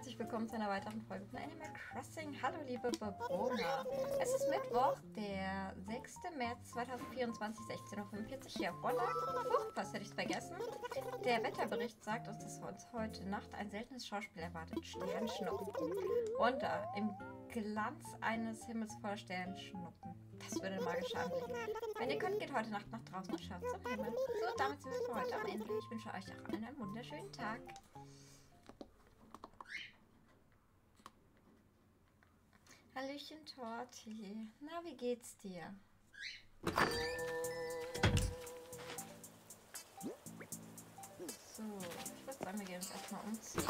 herzlich willkommen zu einer weiteren Folge von Animal Crossing. Hallo liebe Bewohner. Es ist Mittwoch, der 6. März 2024, 16:45 Uhr hier auf Bonn. Was hätte ich vergessen? Der Wetterbericht sagt uns, dass uns heute Nacht ein seltenes Schauspiel erwartet. Sternschnuppen. Wanda im Glanz eines Himmels voller Sternschnuppen. Das würde ein magischer Anblick. Wenn ihr könnt, geht heute Nacht nach draußen und schaut zum Himmel. So, damit sind wir für heute am Ende. Ich wünsche euch auch allen einen wunderschönen Tag. Hallöchen, Torti. Na, wie geht's dir? So, ich würde sagen, wir gehen uns erstmal umziehen.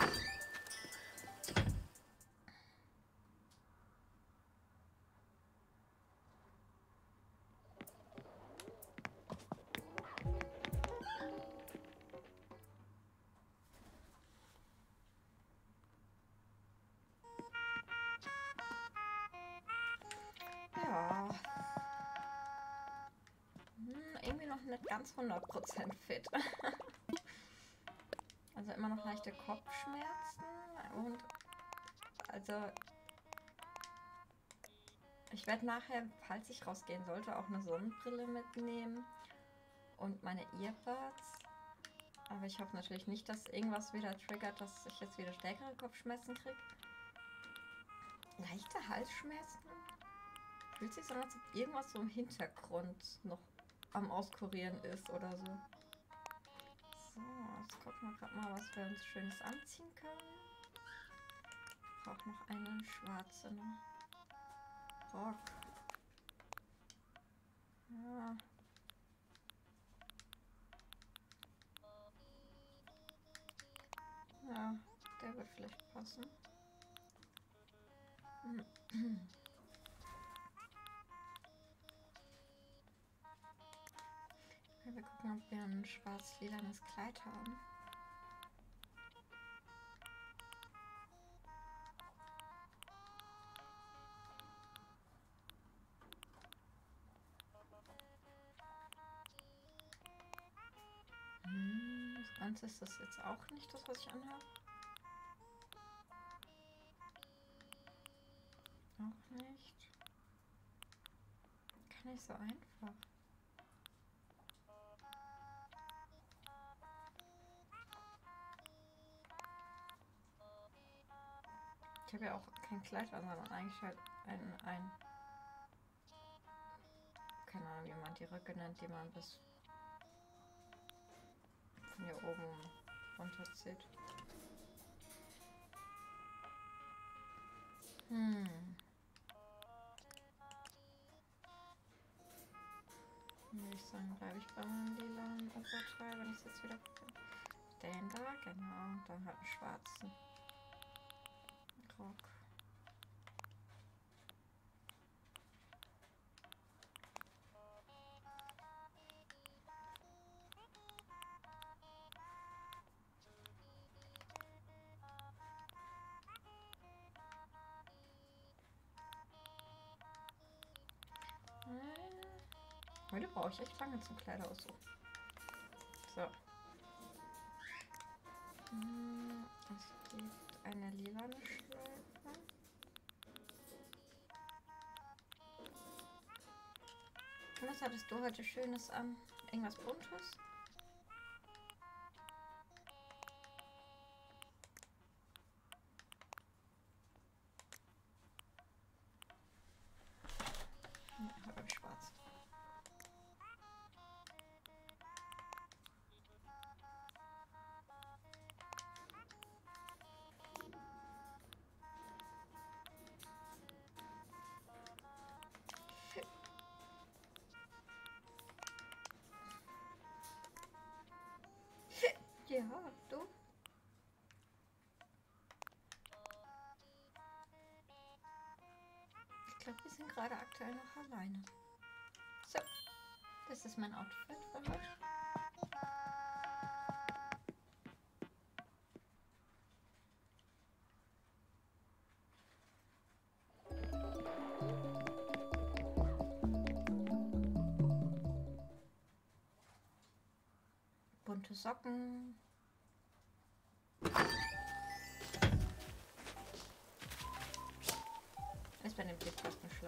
Ja. Irgendwie noch nicht ganz 100% fit. Also immer noch leichte Kopfschmerzen und also ich werde nachher, falls ich rausgehen sollte, auch eine Sonnenbrille mitnehmen und meine Earbuds. Aber ich hoffe natürlich nicht, dass irgendwas wieder triggert, dass ich jetzt wieder stärkere Kopfschmerzen kriege. Leichte Halsschmerzen. Fühlt sich so an, als ob irgendwas so im Hintergrund noch am Auskurieren ist oder so. So, jetzt gucken wir gerade mal, was wir uns Schönes anziehen können. Ich brauche noch einen schwarzen Rock. Ja. Ja, der wird vielleicht passen. Okay, wir gucken, ob wir ein schwarz-lilanes Kleid haben. Das Ganze ist das jetzt auch nicht das, was ich anhabe. Auch nicht. Kann nicht so einfach. Ich habe ja auch kein Kleid an, sondern eigentlich halt ein keine Ahnung, wie man die Röcke nennt, die man bis von hier oben runterzieht. Würde ich sagen, bleibe ich bei meinem lilanen Oberteil, wenn ich es jetzt wieder gucke. Den da, genau. Dann halt einen schwarzen Rock. Heute brauche ich echt lange zum Kleideraussuchen. So. Es gibt eine lilane Schleife. Und was hattest du heute Schönes an? Irgendwas Buntes? Ja, habe ich schwarz. Ja, du. Ich glaube, wir sind gerade aktuell noch alleine. So, das ist mein Outfit für heute. Bunte Socken.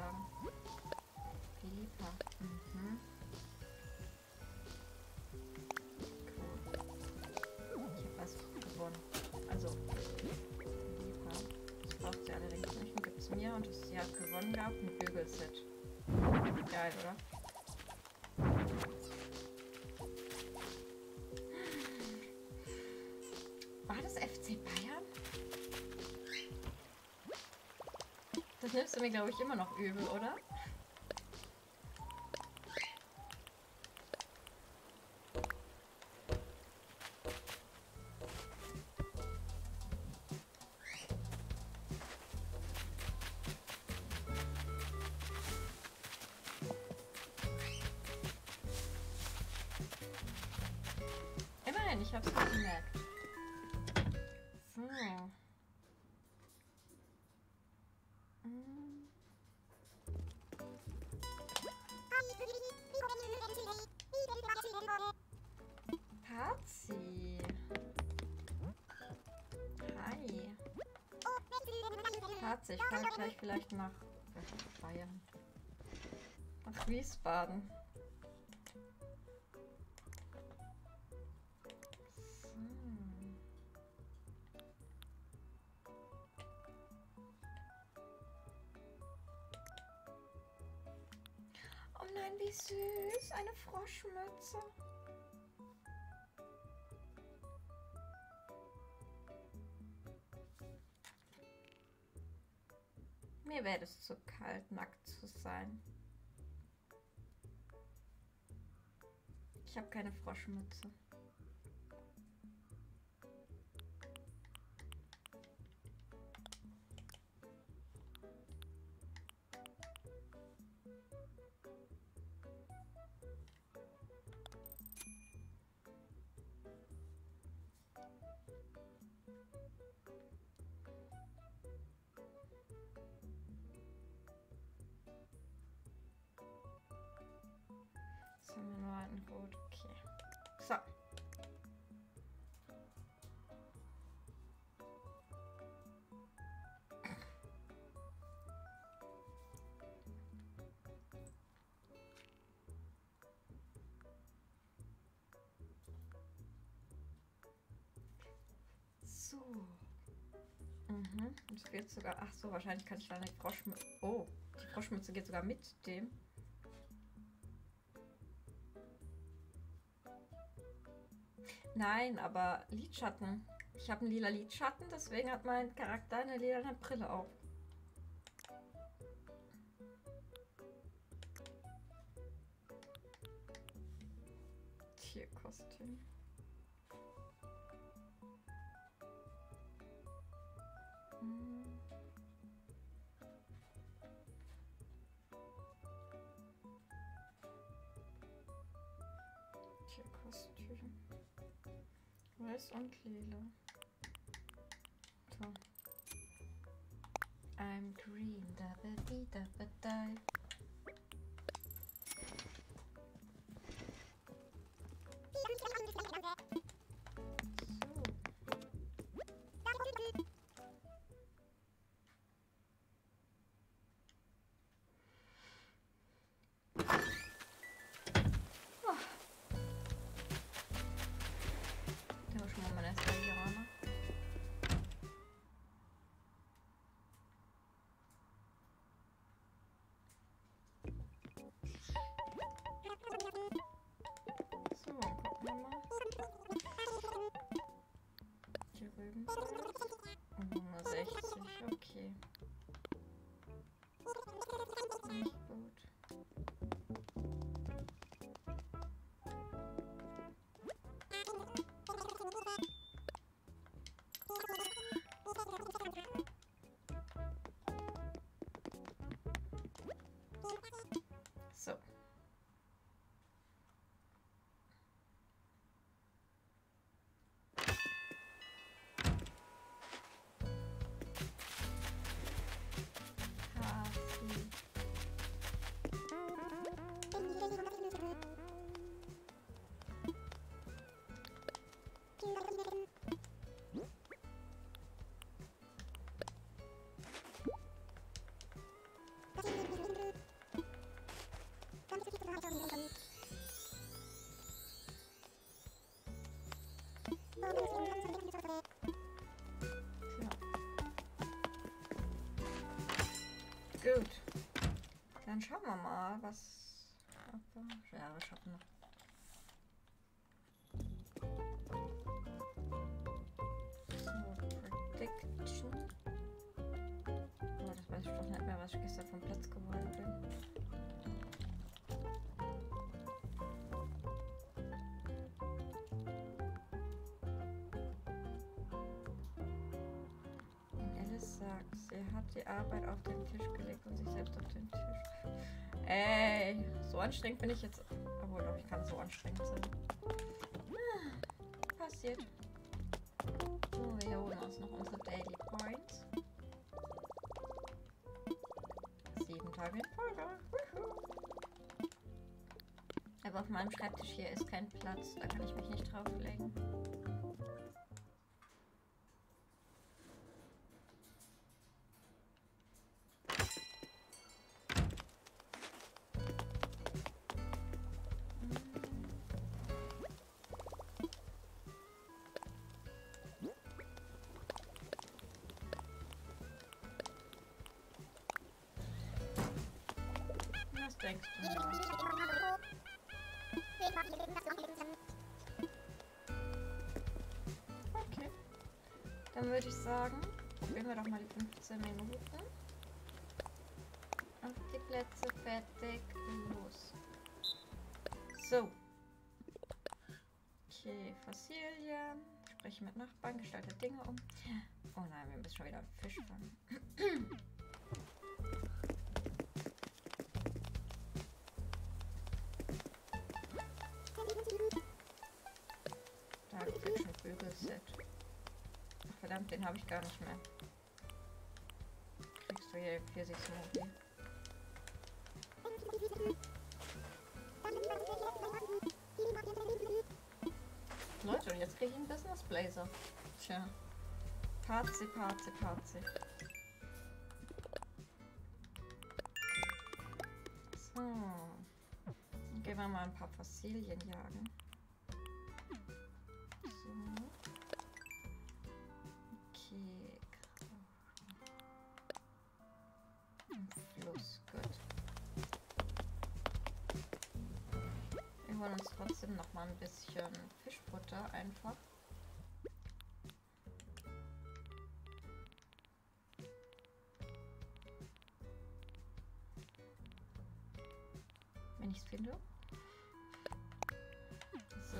sagen. Philippa. Mhm. Cool. Ich habe was gewonnen. Also, Philippa. Das braucht sie allerdings nicht. Und gibt es mir. Und sie hat gewonnen gehabt. Ein Bügelset. Geil, oder? War das FC Bayern? Das nimmst du mir, glaube ich, immer noch übel, oder? Immerhin, ich habe es nicht gemerkt. So. Pazi. Hi. Pazi, ich fahre gleich vielleicht nach Bayern. Nach Wiesbaden. Oh nein, wie süß. Eine Froschmütze. Mir wäre es zu kalt, nackt zu sein. Ich habe keine Froschmütze. Jetzt haben wir nur einen Rot. Okay. So. So. Mhm. Und es geht sogar. Ach so, wahrscheinlich kann ich dann die Froschmütze. Oh, die Froschmütze geht sogar mit dem. Nein, aber Lidschatten. Ich habe einen lila Lidschatten, deswegen hat mein Charakter eine lila Brille auf. Tierkostüm. Tierkostüm. Weiß und lila. So. I'm green, da ba di da ba di. Tauschen wir mal erstmal die Rahmen. So, gucken wir mal. Hier drüben. 60, okay. Nicht gut. So. da was. Aber, ja, ich habe noch. So, Prediction. Oh, das weiß ich doch nicht mehr, was ich gestern vom Platz geworden bin. Alice sagt, sie hat die Arbeit auf den Tisch gelegt und sich selbst auf den Tisch. Ey, so anstrengend bin ich jetzt. Obwohl, doch, ich kann so anstrengend sein. Passiert. So, wir holen uns noch unsere Daily Points. 7 Tage in Folge. Aber auf meinem Schreibtisch hier ist kein Platz. Da kann ich mich nicht drauflegen. Was denkst du noch? Okay. Dann würde ich sagen, probieren wir doch mal die 15 Minuten. Auf die Plätze, fertig, los. So. Okay, Fossilien. Spreche mit Nachbarn, gestalte Dinge um. Oh nein, wir müssen schon wieder Fisch fangen. Dark Fiction Bügelset. Ach, verdammt, den habe ich gar nicht mehr. Kriegst du hier 40 Smoothie? Leute, und jetzt kriege ich einen Business Blazer. Tja. Parzi. So. Dann gehen wir mal ein paar Fossilien jagen. So. Okay. Fluss, gut. Wir holen uns trotzdem noch mal ein bisschen Fischfutter einfach. Wenn ich es finde. So.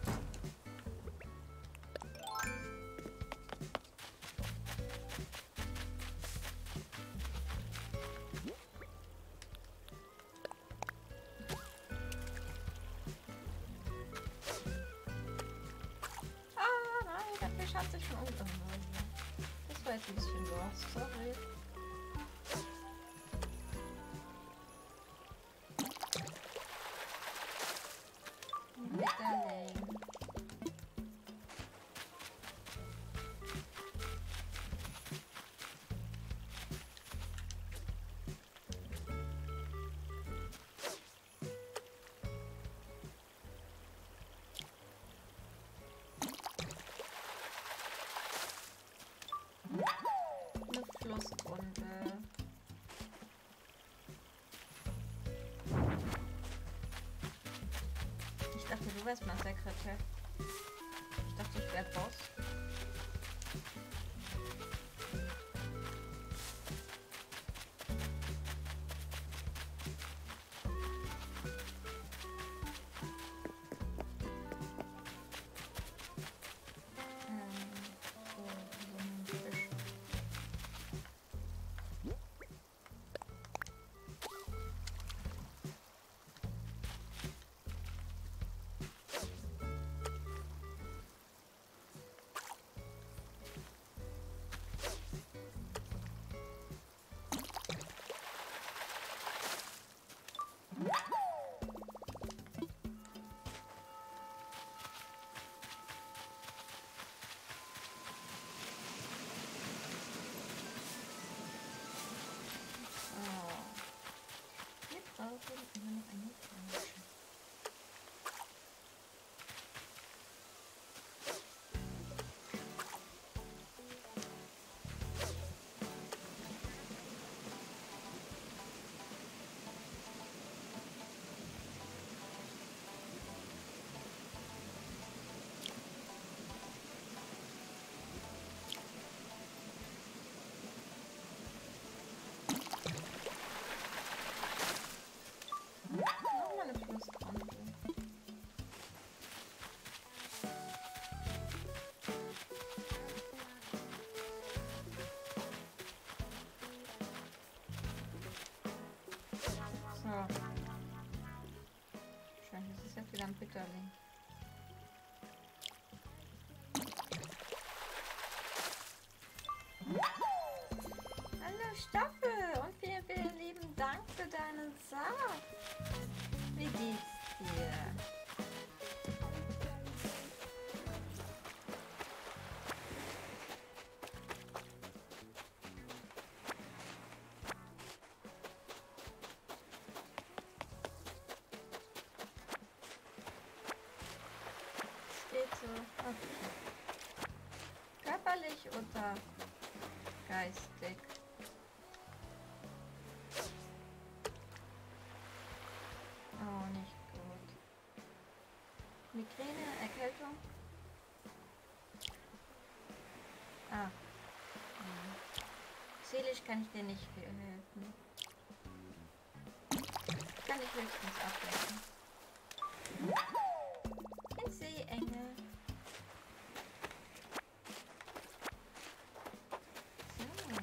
Hat sich schon umgegangen. Das war jetzt ein bisschen los, sorry. Mitterling. Flussrunde. Ich dachte, du wärst mein Sekretär. Ich dachte, ich wär Boss. Bitterling. Hallo Staffel und vielen, vielen lieben Dank für deinen Saft. Wie geht's dir? Steht so. Okay. Körperlich oder geistig? Oh, nicht gut. Migräne, Erkältung? Ah. Hm. Seelisch kann ich dir nicht viel helfen. Kann ich höchstens ablenken. Ein Seeengel. So.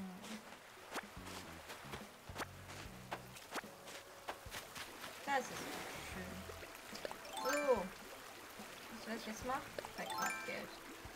Das ist schön. So. Was ich jetzt mache? Bei Kraftgeld.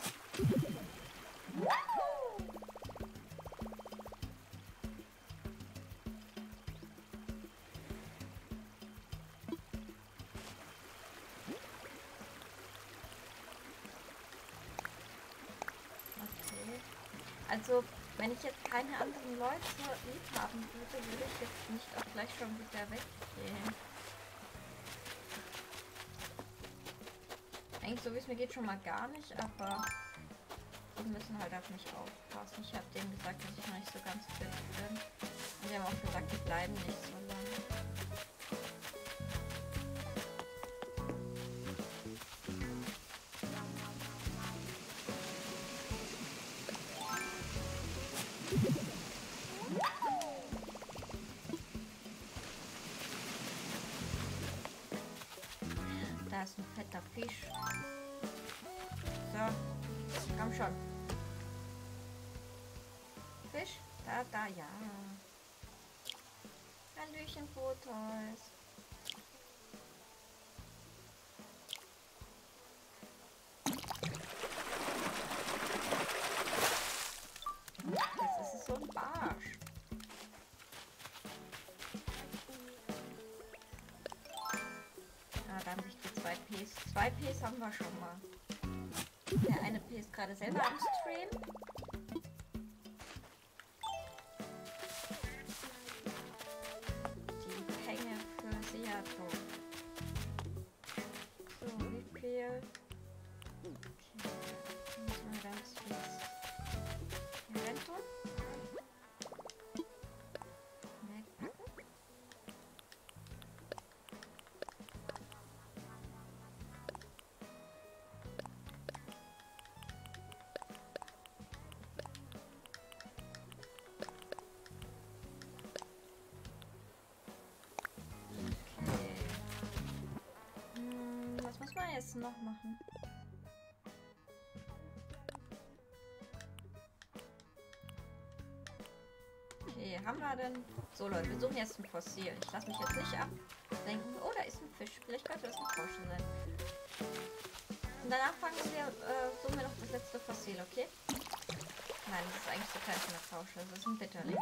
Also, wenn ich jetzt keine anderen Leute lieb haben würde, würde ich jetzt nicht auch gleich schon wieder weggehen. Eigentlich so wie es mir geht schon mal gar nicht, aber die müssen halt auf mich aufpassen. Ich habe denen gesagt, dass ich noch nicht so ganz fit bin. Und die haben auch gesagt, die bleiben nicht so lange. Da ist ein fetter Fisch. So, komm schon. Fisch? Da, ja. Hallöchen, Fotos. Jetzt ist es so ein Barsch. Ah, da haben sich die 2 Ps. 2 Ps haben wir schon mal. Der eine P ist gerade selber am Stream. Die Penge für Seato. So, wie viel? Okay, müssen wir ganz fies. Rento? Wegpacken. Was muss man jetzt noch machen? Okay, haben wir denn... So Leute, wir suchen jetzt ein Fossil. Ich lasse mich jetzt nicht ablenken. Oh, da ist ein Fisch. Vielleicht könnte das ein Frosch sein. Und danach suchen wir noch das letzte Fossil, okay? Nein, das ist eigentlich so klein für eine Fausche. Das ist ein Bitterling.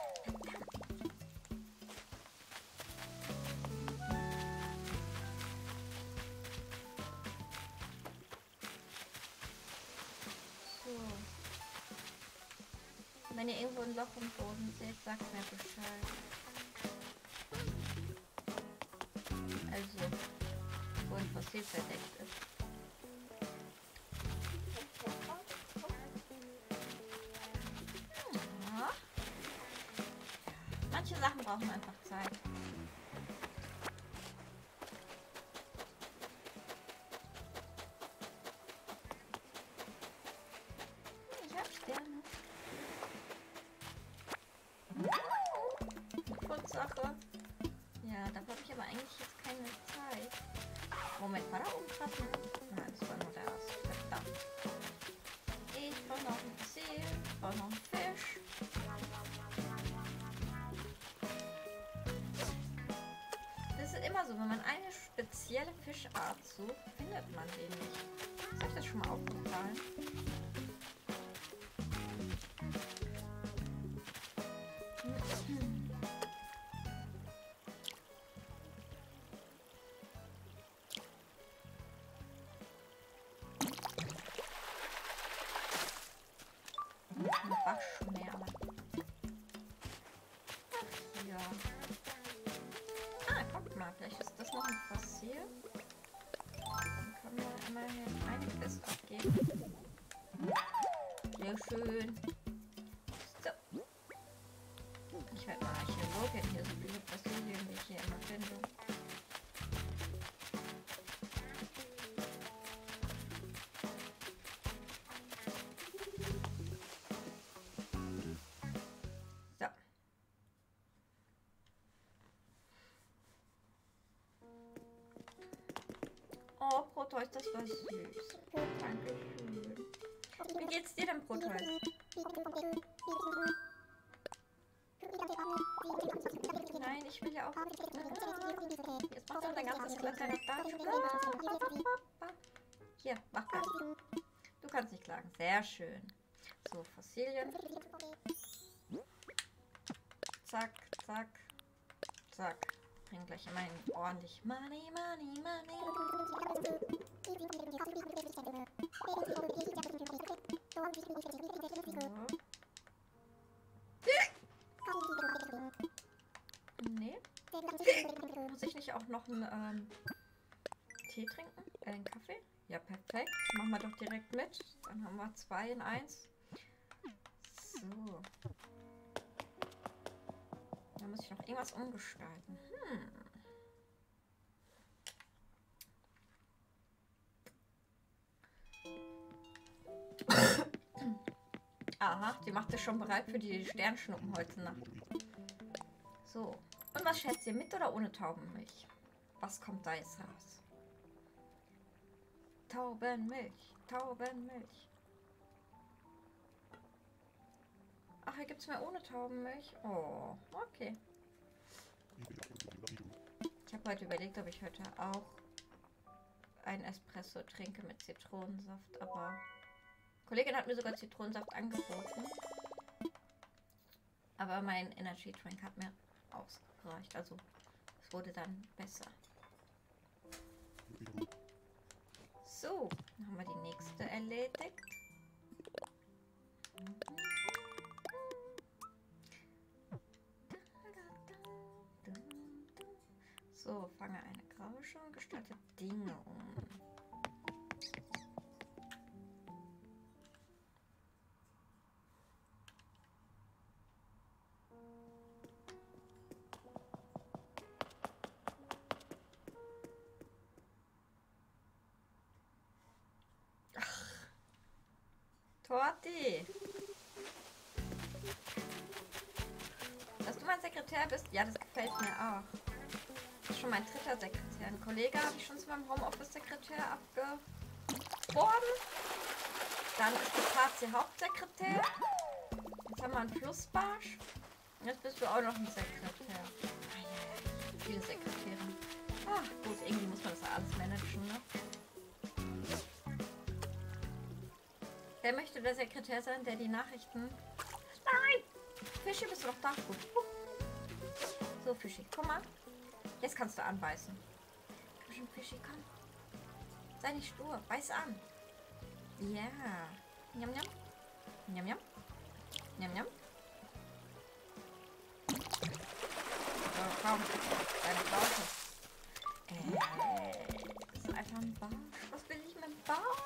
Wenn ihr irgendwo ein Loch im Boden seht, sagt mir Bescheid. Also, wo ein Fossil verdeckt ist. Ja. Manche Sachen brauchen einfach Zeit. Ich hab Sterne. Sache. Ja, dafür habe ich aber eigentlich jetzt keine Zeit. Moment, war da oben gerade? Nein, das war nur der Ast. Verdammt. Ich brauche noch ein Fossil, ich brauche noch einen Fisch. Das ist immer so, wenn man eine spezielle spezielle Fischart sucht, findet man den nicht. Ist euch das schon mal aufgefallen? Eine Waschmeere. Ach ja. Ah, guck mal, vielleicht ist das noch ein Fossil. Dann können wir immerhin eine Quest abgeben. Sehr schön. So. Ich werde mal Archäologin hier, so viele Fossilien, wie ich hier immer finde. So. Oh, Proteus, das war süß. Dankeschön. Wie geht's dir denn, Proteus? Nein, ich will ja auch. Jetzt macht doch dein ganzes Kletter noch da. Hier, mach das. Du kannst nicht klagen. Sehr schön. So, Fossilien. Zack, zack, zack. Bringen gleich immerhin ordentlich Money, Money, Money. So. Nee. Muss ich nicht auch noch einen Tee trinken? Einen Kaffee? Ja, perfekt. Machen wir doch direkt mit. Dann haben wir 2 in 1. So. Da muss ich noch irgendwas umgestalten. Aha, die macht es schon bereit für die Sternschnuppen heute Nacht. So. Und was schätzt ihr, mit oder ohne Taubenmilch? Was kommt da jetzt raus? Taubenmilch, Taubenmilch. Ach, hier gibt es mehr ohne Taubenmilch. Oh, okay. Ich habe heute überlegt, ob ich heute auch einen Espresso trinke mit Zitronensaft, aber Kollegin hat mir sogar Zitronensaft angeboten. Aber mein Energy Drink hat mir ausgereicht. Also es wurde dann besser. So, dann haben wir die nächste erledigt. So, fange eine Grauische und gestalte Dinge um. Torti! Dass du mein Sekretär bist? Ja, das gefällt mir auch. Das ist schon mein 3. Sekretär. Ein Kollege habe ich schon zu meinem Homeoffice-Sekretär abgeworben. Dann ist die KC Hauptsekretär. Jetzt haben wir einen Flussbarsch. Und jetzt bist du auch noch ein Sekretär. Viele Sekretäre. Ach gut, irgendwie muss man das alles managen, ne? Wer möchte der Sekretär sein, der die Nachrichten... Nein! Fischi, bist du noch da? Gut. So, Fischi, komm mal. Jetzt kannst du anbeißen. Komm schon, Fischi, komm. Sei nicht stur, beiß an. Ja. Njam, njam. Njam, njam. Njam, njam. So, komm. Deine Flaute. Das ist einfach ein Barsch. Was will ich mit dem Barsch?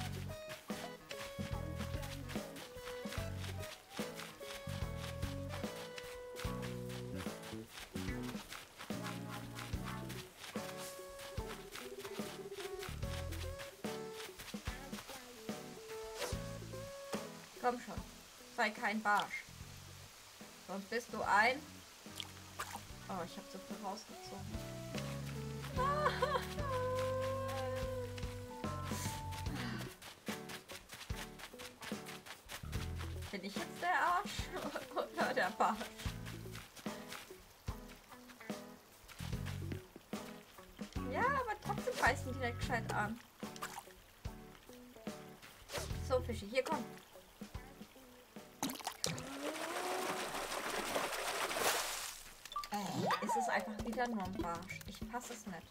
Komm schon, sei kein Barsch. Sonst bist du ein... Oh, ich habe so viel rausgezogen. Bin ich jetzt der Arsch oder der Barsch? Ja, aber trotzdem beißen direkt gescheit an. So, Fische, hier komm. Es ist einfach wieder nur ein Barsch. Ich fasse es nicht.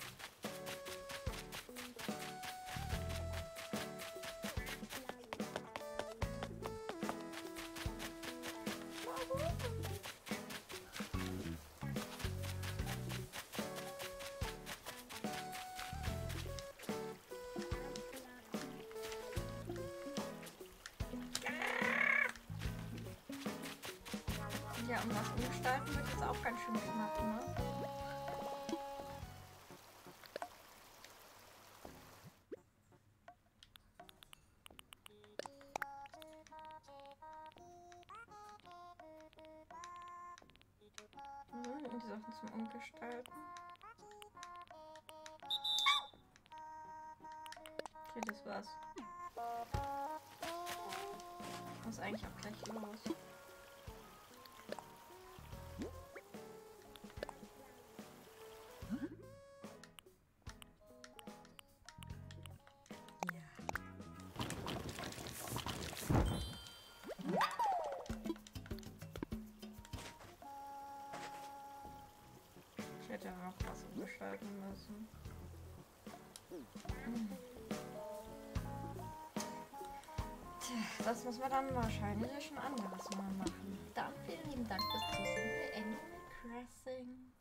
Ja, und was umgestalten wird jetzt auch ganz schön knapp, ne? Und die Sachen zum Umgestalten. Okay, das war's. Muss eigentlich auch gleich los. Ich hätte noch was umgestalten müssen. Tja, das muss man dann wahrscheinlich schon anderes mal machen. Dann vielen lieben Dank fürs Zusehen bei Animal Crossing.